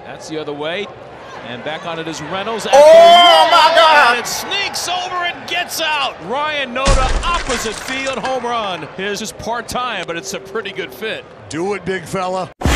That's the other way. And back on it is Reynolds. Oh, my God! And it sneaks over and gets out. Ryan Noda, opposite field home run. His is part-time, but it's a pretty good fit. Do it, big fella.